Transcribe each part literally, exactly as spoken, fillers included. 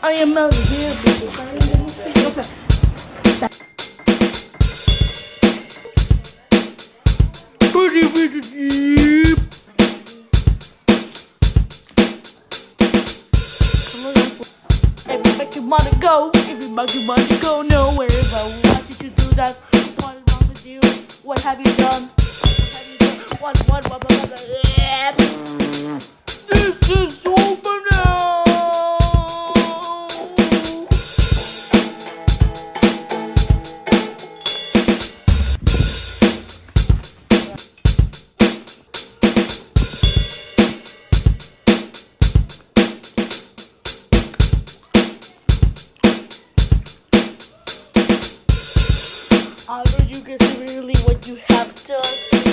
I am not here because I am going to pretty, pretty deep. Everybody wanna go, everybody wanna go nowhere. But why did you do that? What is wrong with you? What have you done? What have you done? What, what, what, what, what, what? This is over now. I know you guys really what you have done.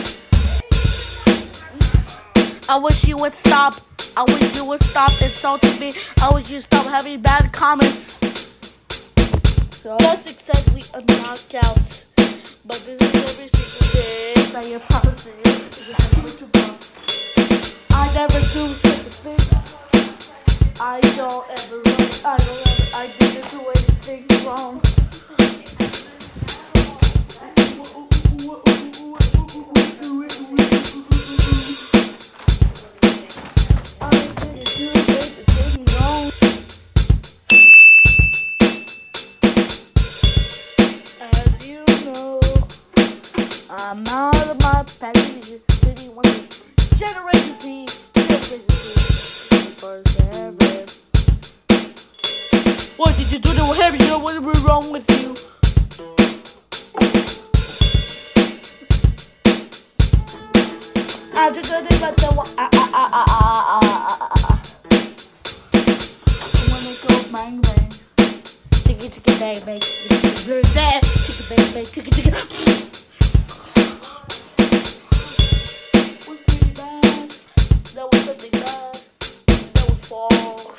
I wish you would stop. I wish you would stop insulting me. I wish you stop having bad comments. So that's exactly a knockout. But this is every single day. I promise you. This is what you want. I never do such a thing. I don't ever run. I don't ever. I didn't do anything wrong. I'm out of my package. City one generation T, generation T, forever. What did you do to him? You know what was wrong with you? I'm just gonna let the one. Ah ah ah ah ah ah ah. When it goes bang bang, chicka chicka bang bang, chicka bang bang, chicka chicka. That was something bad. That was false.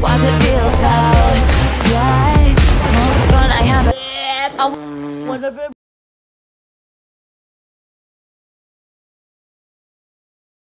Whenever